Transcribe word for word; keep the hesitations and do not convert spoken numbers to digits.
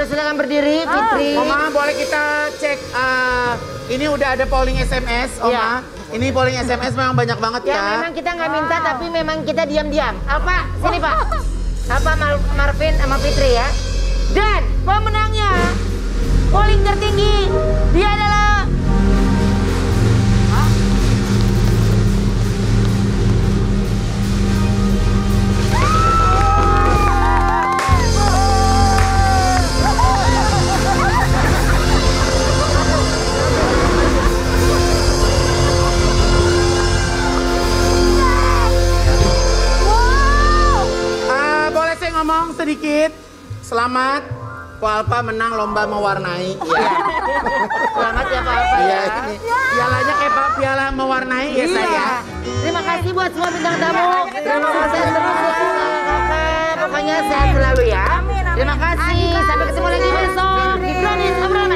silakan berdiri, Fitri. Oma, boleh kita cek, uh, ini udah ada polling S M S, Oma. Iya. Ini polling S M S memang banyak banget ya. Ya memang kita nggak minta, tapi memang kita diam-diam. Apa? Sini Pak. Apa Mar Marvin sama Fitri ya? Dan pemenangnya, polling tertinggi, dia adalah... Ngomong sedikit, selamat Po Alpa menang lomba mewarnai. Iya. Selamat ya Pak Alpa Iya, ya. ini pialanya kayak Pak piala mewarnai ya Iya. saya. Terima kasih buat semua bintang tamu. Terima kasih terus kakak. Pokoknya sehat selalu ya. Terima kasih. Sampai ketemu lagi besok di Brownies Obrolan.